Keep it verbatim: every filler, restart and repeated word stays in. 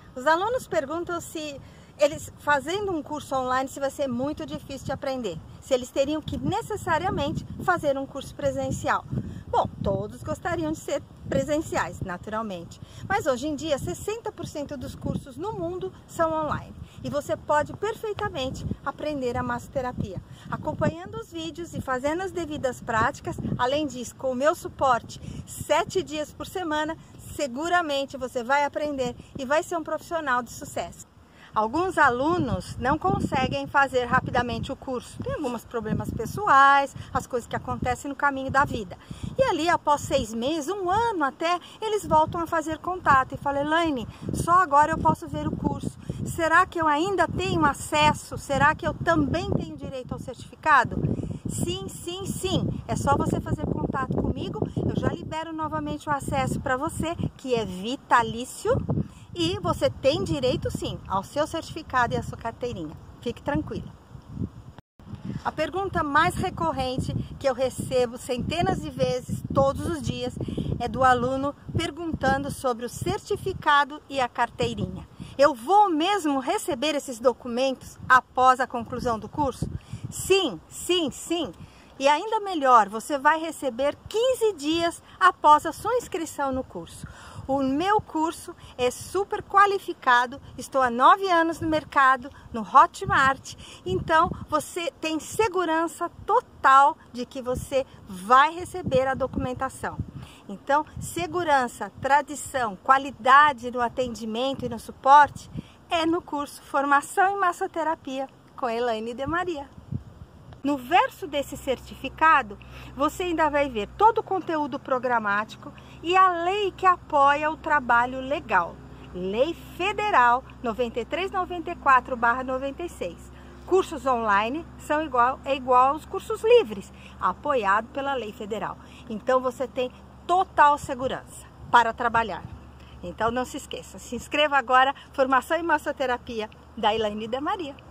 Os alunos perguntam se eles, fazendo um curso online, se vai ser muito difícil de aprender, se eles teriam que necessariamente fazer um curso presencial. Bom, todos gostariam de ser presenciais, naturalmente, mas hoje em dia sessenta por cento dos cursos no mundo são online e você pode perfeitamente aprender a massoterapia, acompanhando os vídeos e fazendo as devidas práticas. Além disso, com o meu suporte, sete dias por semana, seguramente você vai aprender e vai ser um profissional de sucesso. Alguns alunos não conseguem fazer rapidamente o curso, tem alguns problemas pessoais, as coisas que acontecem no caminho da vida. E ali, após seis meses, um ano até, eles voltam a fazer contato e falam: Elaine, só agora eu posso ver o curso. Será que eu ainda tenho acesso? Será que eu também tenho direito ao certificado? Sim, sim, sim. É só você fazer contato comigo, eu já libero novamente o acesso para você, que é vitalício. E você tem direito sim ao seu certificado e à sua carteirinha. Fique tranquilo. A pergunta mais recorrente que eu recebo centenas de vezes todos os dias é do aluno perguntando sobre o certificado e a carteirinha. Eu vou mesmo receber esses documentos após a conclusão do curso? Sim, sim, sim. E ainda melhor, você vai receber quinze dias após a sua inscrição no curso. O meu curso é super qualificado, estou há nove anos no mercado, no Hotmart, então você tem segurança total de que você vai receber a documentação. Então, segurança, tradição, qualidade no atendimento e no suporte é no curso Formação em Massoterapia com Elaine de Maria. No verso desse certificado, você ainda vai ver todo o conteúdo programático e a lei que apoia o trabalho legal. Lei Federal noventa e três noventa e quatro barra noventa e seis. Cursos online são igual, é igual aos cursos livres, apoiado pela Lei Federal. Então você tem total segurança para trabalhar. Então não se esqueça, se inscreva agora, Formação em Massoterapia da Elaine de Maria.